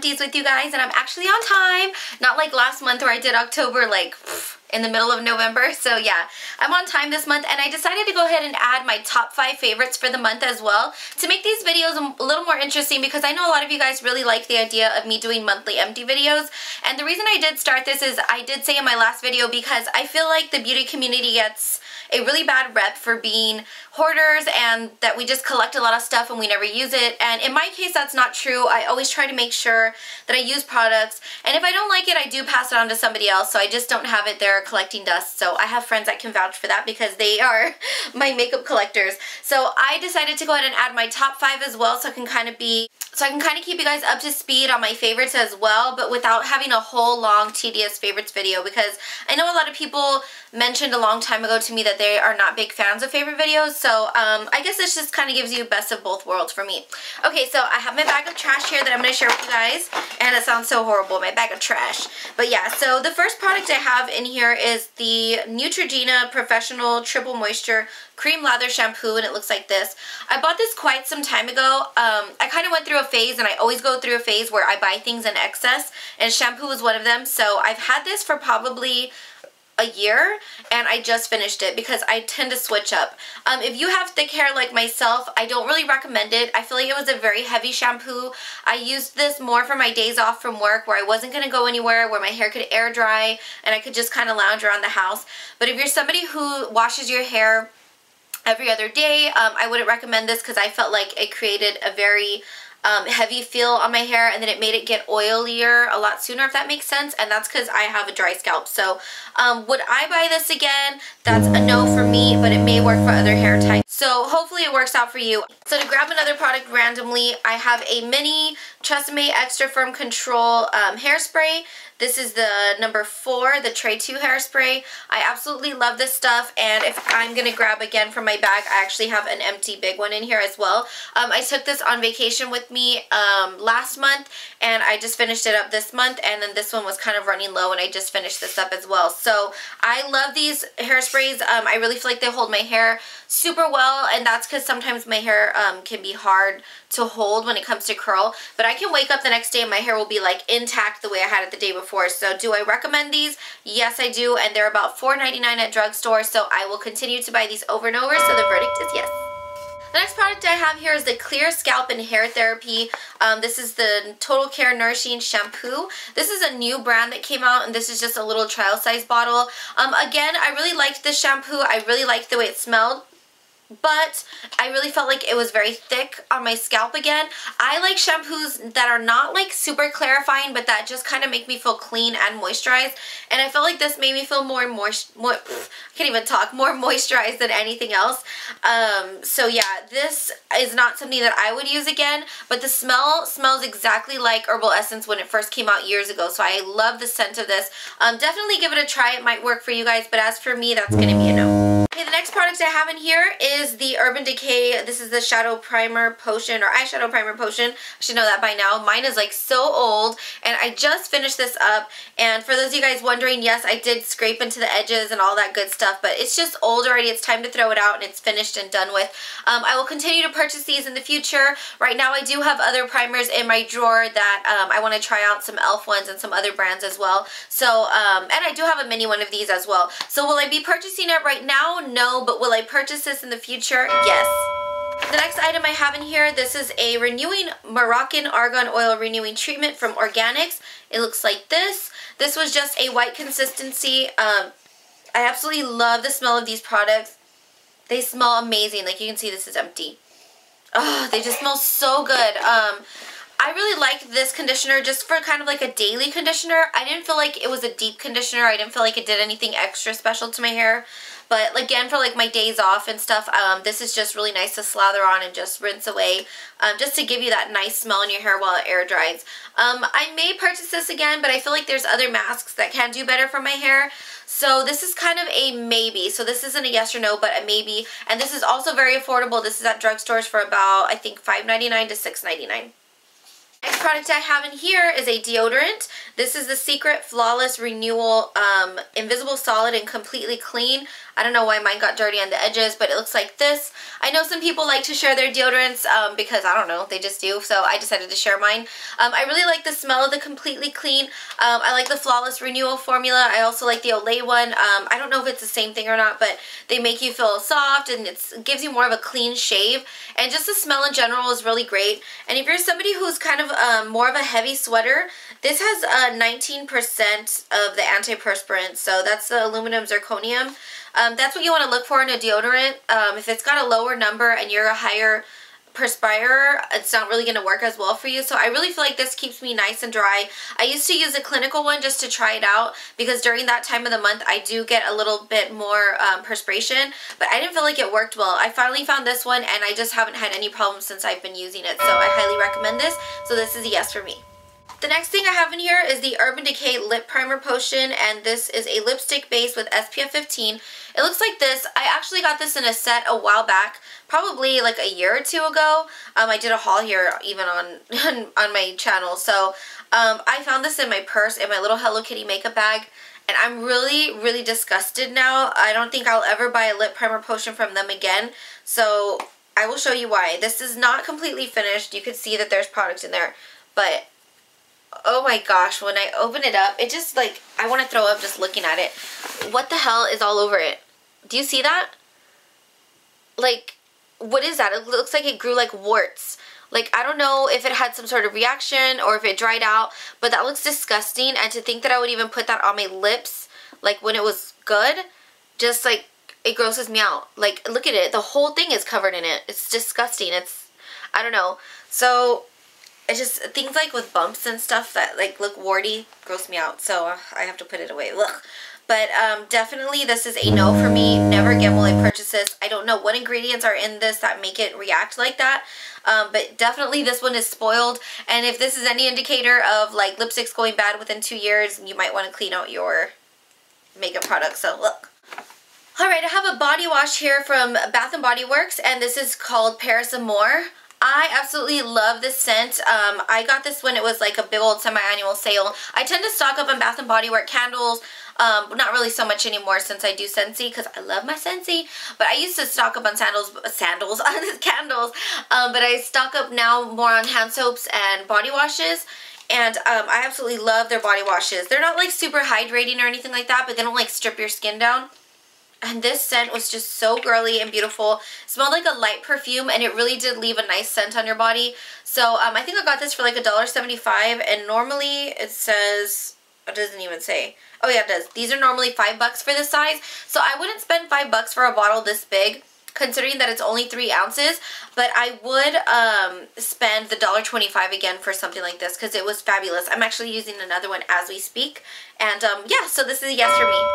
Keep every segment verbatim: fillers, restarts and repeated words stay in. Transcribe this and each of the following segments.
these with you guys, and I'm actually on time. Not like last month where I did October like in the middle of November. So yeah, I'm on time this month, and I decided to go ahead and add my top five favorites for the month as well to make these videos a little more interesting, because I know a lot of you guys really like the idea of me doing monthly empty videos. And the reason I did start this is I did say in my last video, because I feel like the beauty community gets a really bad rep for being hoarders and that we just collect a lot of stuff and we never use it. And in my case, that's not true. I always try to make sure that I use products, and if I don't like it, I do pass it on to somebody else, so I just don't have it there collecting dust. So I have friends that can vouch for that because they are my makeup collectors. So I decided to go ahead and add my top five as well, so I can kind of be so I can kind of keep you guys up to speed on my favorites as well, but without having a whole long tedious favorites video, because I know a lot of people mentioned a long time ago to me that they are not big fans of favorite videos. So um, I guess this just kind of gives you best of both worlds for me. Okay, so I have my bag of trash here that I'm going to share with you guys, and it sounds so horrible, my bag of trash. But yeah, so the first product I have in here is the Neutrogena Professional Triple Moisture Cream Lather Shampoo, and it looks like this. I bought this quite some time ago. Um, I kind of went through a phase, and I always go through a phase where I buy things in excess, and shampoo was one of them. So I've had this for probably a year, and I just finished it because I tend to switch up. Um, if you have thick hair like myself, I don't really recommend it. I feel like it was a very heavy shampoo. I used this more for my days off from work where I wasn't going to go anywhere, where my hair could air dry and I could just kind of lounge around the house. But if you're somebody who washes your hair every other day, um, I wouldn't recommend this, because I felt like it created a very Um, heavy feel on my hair, and then it made it get oilier a lot sooner, if that makes sense. And that's because I have a dry scalp. So um, would I buy this again? That's a no for me, but it may work for other hair types. So hopefully it works out for you. So to grab another product randomly, I have a mini Tresemme Extra Firm Control um, hairspray. This is the number four, the Tray two hairspray. I absolutely love this stuff, and if I'm going to grab again from my bag, I actually have an empty big one in here as well. Um, I took this on vacation with me um, last month, and I just finished it up this month, and then this one was kind of running low, and I just finished this up as well. So I love these hairsprays. Um, I really feel like they hold my hair super well, and that's because sometimes my hair um, can be hard to hold when it comes to curl, but I can wake up the next day and my hair will be like intact the way I had it the day before. So do I recommend these? Yes, I do, and they're about four ninety-nine at drugstore, so I will continue to buy these over and over, so the verdict is yes. The next product I have here is the Clear Scalp and Hair Therapy. Um, this is the Total Care Nourishing Shampoo. This is a new brand that came out, and this is just a little trial size bottle. Um, again, I really liked this shampoo. I really liked the way it smelled, but I really felt like it was very thick on my scalp again. I like shampoos that are not like super clarifying, but that just kind of make me feel clean and moisturized, and I felt like this made me feel more moist, more, pff, I can't even talk, more moisturized than anything else. Um, so yeah, this is not something that I would use again, but the smell smells exactly like Herbal Essence when it first came out years ago, so I love the scent of this. Um, definitely give it a try. It might work for you guys, but as for me, that's going to be a no. Okay, the next product I have in here is the Urban Decay. This is the Shadow Primer Potion, or Eyeshadow Primer Potion. I should know that by now. Mine is like so old, and I just finished this up. And for those of you guys wondering, yes, I did scrape into the edges and all that good stuff, but it's just old already. It's time to throw it out, and it's finished and done with. Um, I will continue to purchase these in the future. Right now, I do have other primers in my drawer that um, I want to try out, some e l f ones and some other brands as well. So, um, and I do have a mini one of these as well. So will I be purchasing it right now? No, but will I purchase this in the future? Yes. The next item I have in here, this is a renewing Moroccan Argan Oil Renewing Treatment from Organics. It looks like this. This was just a white consistency. Um, I absolutely love the smell of these products. They smell amazing. Like you can see, this is empty. Oh, they just smell so good. Um, I really like this conditioner just for kind of like a daily conditioner. I didn't feel like it was a deep conditioner. I didn't feel like it did anything extra special to my hair. But again, for like my days off and stuff, um, this is just really nice to slather on and just rinse away, um, just to give you that nice smell in your hair while it air dries. Um, I may purchase this again, but I feel like there's other masks that can do better for my hair. So this is kind of a maybe. So this isn't a yes or no, but a maybe. And this is also very affordable. This is at drugstores for about, I think, five ninety-nine to six ninety-nine. Next product I have in here is a deodorant. This is the Secret Flawless Renewal um, Invisible Solid and Completely Clean. I don't know why mine got dirty on the edges, but it looks like this. I know some people like to share their deodorants um, because, I don't know, they just do, so I decided to share mine. Um, I really like the smell of the Completely Clean. Um, I like the Flawless Renewal formula. I also like the Olay one. Um, I don't know if it's the same thing or not, but they make you feel soft and it's, it gives you more of a clean shave. And just the smell in general is really great. And if you're somebody who's kind of um, more of a heavy sweater, this has uh, nineteen percent of the antiperspirant, so that's the aluminum zirconium. Um, that's what you want to look for in a deodorant. Um, if it's got a lower number and you're a higher perspirer, it's not really going to work as well for you. So I really feel like this keeps me nice and dry. I used to use a clinical one just to try it out because during that time of the month I do get a little bit more um, perspiration, but I didn't feel like it worked well. I finally found this one and I just haven't had any problems since I've been using it. So I highly recommend this. So this is a yes for me. The next thing I have in here is the Urban Decay Lip Primer Potion, and this is a lipstick base with S P F fifteen. It looks like this. I actually got this in a set a while back, probably like a year or two ago. Um, I did a haul here even on, on my channel. So um, I found this in my purse in my little Hello Kitty makeup bag, and I'm really, really disgusted now. I don't think I'll ever buy a lip primer potion from them again. So I will show you why. This is not completely finished. You can see that there's product in there, but oh my gosh, when I open it up, it just like, I want to throw up just looking at it. What the hell is all over it? Do you see that? Like, what is that? It looks like it grew like warts. Like, I don't know if it had some sort of reaction or if it dried out, but that looks disgusting. And to think that I would even put that on my lips, like when it was good, just like, it grosses me out. Like, look at it. The whole thing is covered in it. It's disgusting. It's, I don't know. So it's just things like with bumps and stuff that like look warty gross me out, so I have to put it away. Ugh. But um, definitely this is a no for me. Never again will I purchase this. I don't know what ingredients are in this that make it react like that, um, but definitely this one is spoiled. And if this is any indicator of like lipsticks going bad within two years, you might want to clean out your makeup products. So look. Alright, I have a body wash here from Bath and Body Works, and this is called Paris Amour. I absolutely love this scent. Um, I got this when it was like a big old semi-annual sale. I tend to stock up on Bath and Body Works candles. Um, not really so much anymore since I do Scentsy, because I love my Scentsy. But I used to stock up on sandals, sandals, on candles. Um, but I stock up now more on hand soaps and body washes. And um, I absolutely love their body washes. They're not like super hydrating or anything like that, but they don't like strip your skin down. And this scent was just so girly and beautiful. It smelled like a light perfume, and it really did leave a nice scent on your body. So um, I think I got this for like a dollar seventy-five, and normally it says, it doesn't even say. Oh yeah, it does. These are normally five bucks for this size. So I wouldn't spend five bucks for a bottle this big, considering that it's only three ounces. But I would um, spend the dollar twenty-five again for something like this because it was fabulous. I'm actually using another one as we speak. And um, yeah, so this is a yes for me.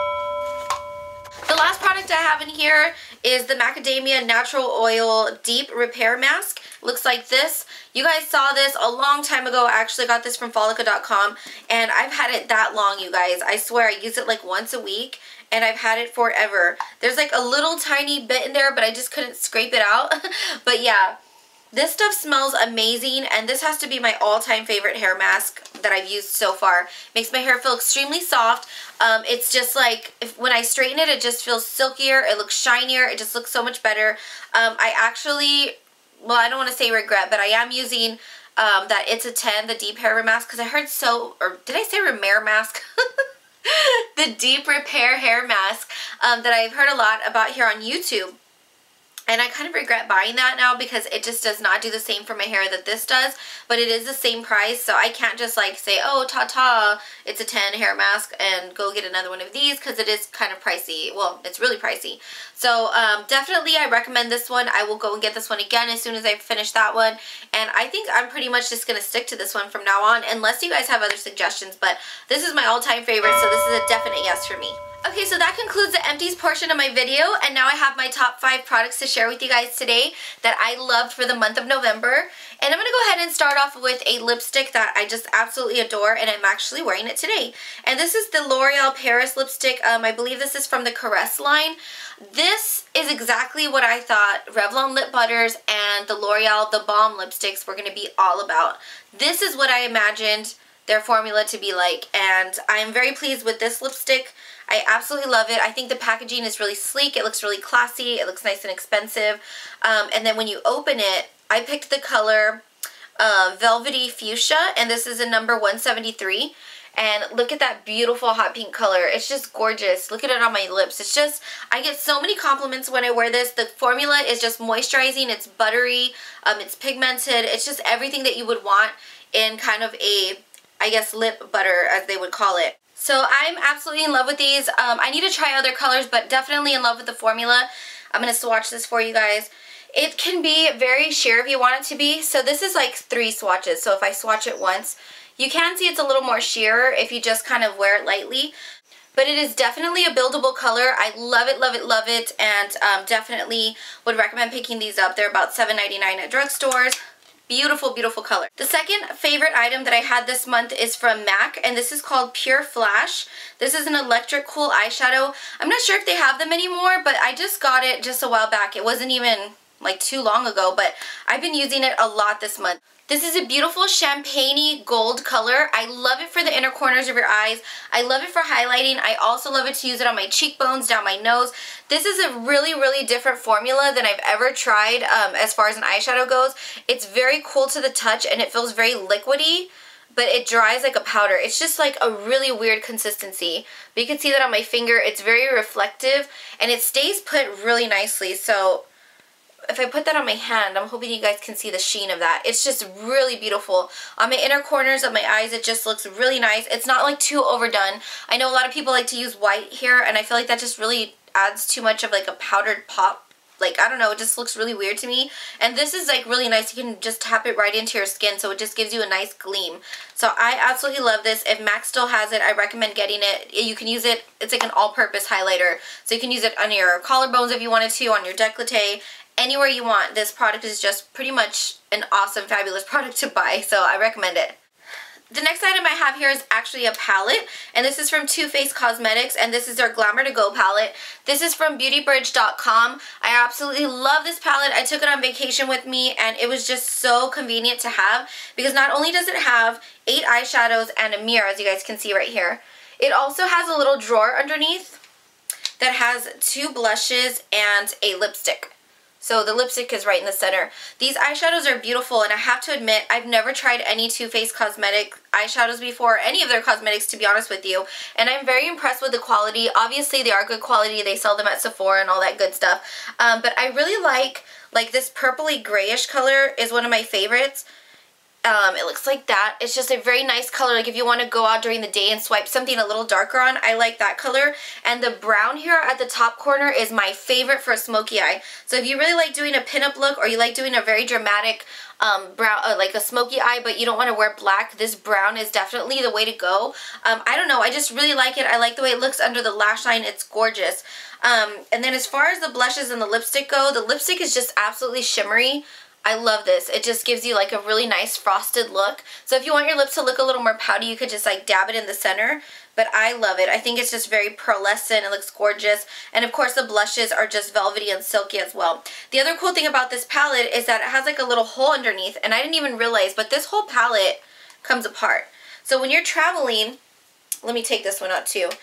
The last product I have in here is the Macadamia Natural Oil Deep Repair Mask. Looks like this. You guys saw this a long time ago. I actually got this from Folica dot com, and I've had it that long, you guys. I swear I use it like once a week, and I've had it forever. There's like a little tiny bit in there, but I just couldn't scrape it out. But yeah, this stuff smells amazing, and this has to be my all-time favorite hair mask that I've used so far. Makes my hair feel extremely soft. Um, it's just like, if, when I straighten it, it just feels silkier. It looks shinier. It just looks so much better. Um, I actually, well, I don't want to say regret, but I am using um, that It's a ten, the Deep Hair Mask, because I heard so, or did I say Repair Mask? The Deep Repair Hair Mask um, that I've heard a lot about here on YouTube. And I kind of regret buying that now because it just does not do the same for my hair that this does. But it is the same price, so I can't just like say, oh, ta-ta, it's a ten hair mask and go get another one of these, because it is kind of pricey. Well, it's really pricey. So um, definitely I recommend this one. I will go and get this one again as soon as I finish that one. And I think I'm pretty much just going to stick to this one from now on, unless you guys have other suggestions. But this is my all-time favorite, so this is a definite yes for me. Okay, so that concludes the empties portion of my video, and now I have my top five products to share with you guys today that I loved for the month of November. And I'm going to go ahead and start off with a lipstick that I just absolutely adore, and I'm actually wearing it today. And this is the L'Oreal Paris lipstick. Um, I believe this is from the Caress line. This is exactly what I thought Revlon Lip Butters and the L'Oreal The Balm lipsticks were going to be all about. This is what I imagined their formula to be like, and I'm very pleased with this lipstick. I absolutely love it. I think the packaging is really sleek. It looks really classy. It looks nice and expensive. Um, and then when you open it, I picked the color uh, Velvety Fuchsia, and this is a number one seventy-three. And look at that beautiful hot pink color. It's just gorgeous. Look at it on my lips. It's just, I get so many compliments when I wear this. The formula is just moisturizing. It's buttery. Um, it's pigmented. It's just everything that you would want in kind of a, I guess, lip butter, as they would call it. So I'm absolutely in love with these. Um, I need to try other colors, but definitely in love with the formula. I'm going to swatch this for you guys. It can be very sheer if you want it to be. So this is like three swatches. So if I swatch it once, you can see it's a little more sheer if you just kind of wear it lightly. But it is definitely a buildable color. I love it, love it, love it, and um, definitely would recommend picking these up. They're about seven ninety-nine at drugstores. Beautiful, beautiful color. The second favorite item that I had this month is from MAC, and this is called Pure Flash. This is an electric cool eyeshadow. I'm not sure if they have them anymore, but I just got it just a while back. It wasn't even like too long ago, but I've been using it a lot this month. This is a beautiful champagne-y gold color. I love it for the inner corners of your eyes. I love it for highlighting. I also love it to use it on my cheekbones, down my nose. This is a really, really different formula than I've ever tried um, as far as an eyeshadow goes. It's very cool to the touch, and it feels very liquidy, but it dries like a powder. It's just like a really weird consistency. But you can see that on my finger. It's very reflective, and it stays put really nicely. So if I put that on my hand, I'm hoping you guys can see the sheen of that. It's just really beautiful. On my inner corners of my eyes, it just looks really nice. It's not like too overdone. I know a lot of people like to use white here, and I feel like that just really adds too much of like a powdered pop. Like, I don't know, it just looks really weird to me. And this is like really nice. You can just tap it right into your skin, so it just gives you a nice gleam. So I absolutely love this. If MAC still has it, I recommend getting it. You can use it, it's like an all-purpose highlighter. So you can use it on your collarbones if you wanted to, on your décolleté, anywhere you want. This product is just pretty much an awesome, fabulous product to buy, so I recommend it. The next item I have here is actually a palette, and this is from Too Faced Cosmetics, and this is their Glamour to Go palette. This is from beauty bridge dot com. I absolutely love this palette. I took it on vacation with me, and it was just so convenient to have, because not only does it have eight eyeshadows and a mirror, as you guys can see right here, it also has a little drawer underneath that has two blushes and a lipstick. So the lipstick is right in the center. These eyeshadows are beautiful, and I have to admit, I've never tried any Too Faced Cosmetic eyeshadows before, any of their cosmetics, to be honest with you, and I'm very impressed with the quality. Obviously, they are good quality. They sell them at Sephora and all that good stuff, um, but I really like, like this purpley grayish color is one of my favorites. Um, it looks like that. It's just a very nice color. Like if you want to go out during the day and swipe something a little darker on, I like that color. And the brown here at the top corner is my favorite for a smoky eye. So if you really like doing a pinup look, or you like doing a very dramatic um, brown, uh, like a smoky eye, but you don't want to wear black, this brown is definitely the way to go. Um, I don't know. I just really like it. I like the way it looks under the lash line. It's gorgeous. Um, and then as far as the blushes and the lipstick go, the lipstick is just absolutely shimmery. I love this. It just gives you like a really nice frosted look. So if you want your lips to look a little more pouty, you could just like dab it in the center. But I love it. I think it's just very pearlescent. It looks gorgeous. And of course the blushes are just velvety and silky as well. The other cool thing about this palette is that it has like a little hole underneath. And I didn't even realize, but this whole palette comes apart. So when you're traveling, let me take this one out too.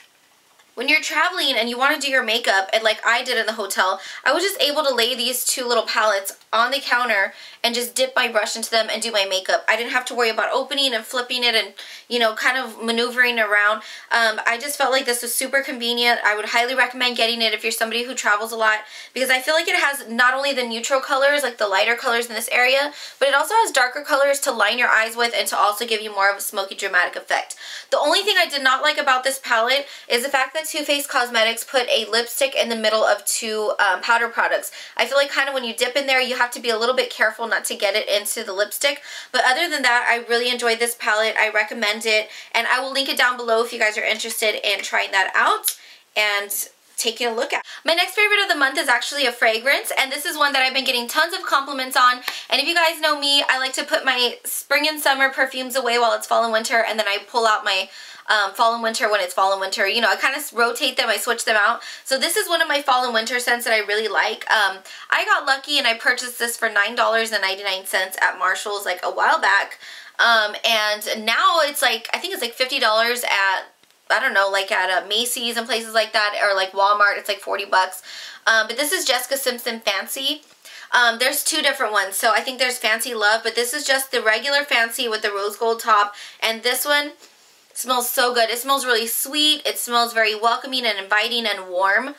When you're traveling and you want to do your makeup, and like I did in the hotel, I was just able to lay these two little palettes on the counter and just dip my brush into them and do my makeup. I didn't have to worry about opening and flipping it and, you know, kind of maneuvering around. Um, I just felt like this was super convenient. I would highly recommend getting it if you're somebody who travels a lot, because I feel like it has not only the neutral colors, like the lighter colors in this area, but it also has darker colors to line your eyes with and to also give you more of a smoky dramatic effect. The only thing I did not like about this palette is the fact that Too Faced Cosmetics put a lipstick in the middle of two um, powder products. I feel like kind of when you dip in there, you have to be a little bit careful not to get it into the lipstick. But other than that, I really enjoyed this palette. I recommend it, and I will link it down below if you guys are interested in trying that out. and taking a look at. My next favorite of the month is actually a fragrance, and this is one that I've been getting tons of compliments on. And if you guys know me, I like to put my spring and summer perfumes away while it's fall and winter, and then I pull out my um, fall and winter when it's fall and winter. You know, I kind of rotate them, I switch them out. So this is one of my fall and winter scents that I really like. Um, I got lucky and I purchased this for nine ninety-nine at Marshall's like a while back. Um, and now it's like, I think it's like fifty dollars at, I don't know, like at a Macy's and places like that, or like Walmart, it's like forty bucks. Um, but this is Jessica Simpson Fancy. Um, there's two different ones. So I think there's Fancy Love, but this is just the regular Fancy with the rose gold top. And this one smells so good. It smells really sweet. It smells very welcoming and inviting and warm.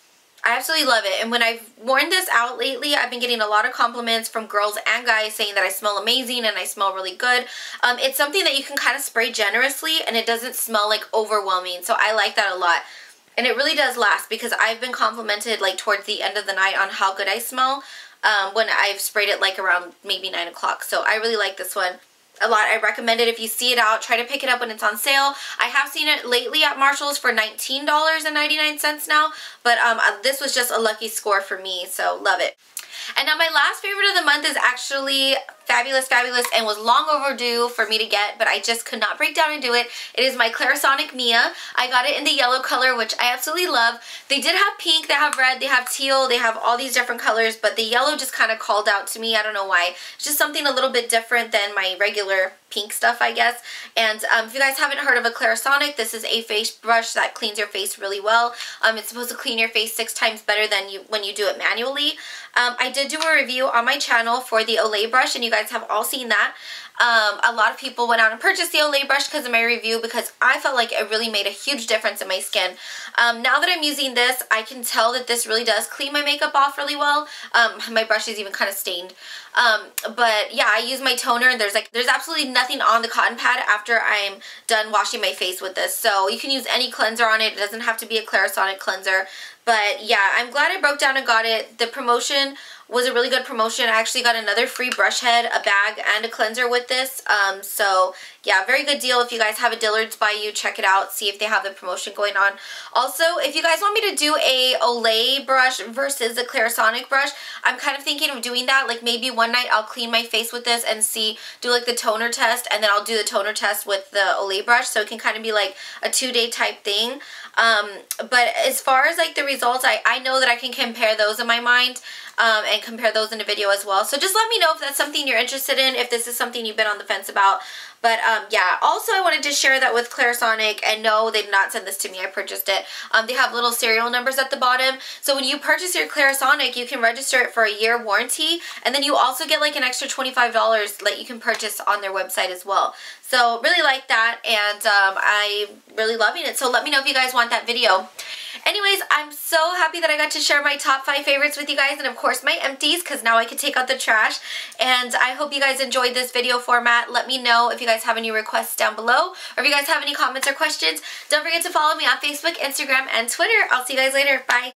I absolutely love it. And when I've worn this out lately, I've been getting a lot of compliments from girls and guys saying that I smell amazing and I smell really good. Um, it's something that you can kind of spray generously and it doesn't smell like overwhelming. So I like that a lot. And it really does last because I've been complimented like towards the end of the night on how good I smell um, when I've sprayed it like around maybe nine o'clock. So I really like this one a lot. I recommend it. If you see it out, try to pick it up when it's on sale. I have seen it lately at Marshall's for nineteen ninety-nine now, but um, this was just a lucky score for me, so love it. And now my last favorite of the month is actually fabulous, fabulous, and was long overdue for me to get, but I just could not break down and do it. It is my Clarisonic Mia. I got it in the yellow color, which I absolutely love. They did have pink, they have red, they have teal, they have all these different colors, but the yellow just kind of called out to me. I don't know why. It's just something a little bit different than my regular pink stuff, I guess. And um, if you guys haven't heard of a Clarisonic, this is a face brush that cleans your face really well. Um, it's supposed to clean your face six times better than you when you do it manually. Um, I did do a review on my channel for the Olay brush, and you guys have all seen that. Um, a lot of people went out and purchased the Olay brush because of my review, because I felt like it really made a huge difference in my skin. Um, now that I'm using this, I can tell that this really does clean my makeup off really well. Um, my brush is even kind of stained. Um, but yeah, I use my toner, and there's like, there's absolutely nothing on the cotton pad after I'm done washing my face with this. So you can use any cleanser on it. It doesn't have to be a Clarisonic cleanser. But yeah, I'm glad I broke down and got it. The promotion was a really good promotion. I actually got another free brush head, a bag, and a cleanser with this. Um, so yeah, very good deal. If you guys have a Dillard's by you, check it out. See if they have the promotion going on. Also, if you guys want me to do a Olay brush versus a Clarisonic brush, I'm kind of thinking of doing that. Like maybe one night I'll clean my face with this and see, do like the toner test, and then I'll do the toner test with the Olay brush. So it can kind of be like a two-day type thing. Um, but as far as like the results, I, I know that I can compare those in my mind. Um, and compare those in a video as well. So just let me know if that's something you're interested in, if this is something you've been on the fence about. But um, yeah, also I wanted to share that with Clarisonic, and no, they did not send this to me. I purchased it. Um, they have little serial numbers at the bottom. So when you purchase your Clarisonic, you can register it for a year warranty, and then you also get like an extra twenty-five dollars that you can purchase on their website as well. So really like that, and um, I'm really loving it. So let me know if you guys want that video. Anyways, I'm so happy that I got to share my top five favorites with you guys, and of course my empties, because now I can take out the trash. And I hope you guys enjoyed this video format. Let me know if you guys have any requests down below, or if you guys have any comments or questions. Don't forget to follow me on Facebook, Instagram, and Twitter. I'll see you guys later. Bye.